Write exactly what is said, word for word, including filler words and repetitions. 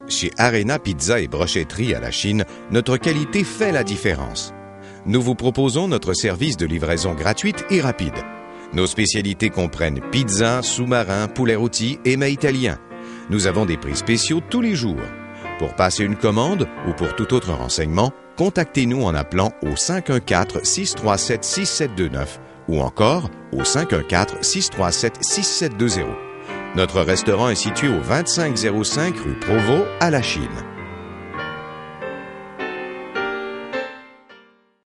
Chez Arena Pizza et Brochetterie à la Chine, notre qualité fait la différence. Nous vous proposons notre service de livraison gratuite et rapide. Nos spécialités comprennent pizza, sous-marin, poulet rôti et mets italien. Nous avons des prix spéciaux tous les jours. Pour passer une commande ou pour tout autre renseignement, contactez-nous en appelant au cinq un quatre, six trois sept, six sept deux neuf ou encore au cinq un quatre, six trois sept, six sept deux zéro. Notre restaurant est situé au vingt-cinq zéro cinq rue Provost à la Chine.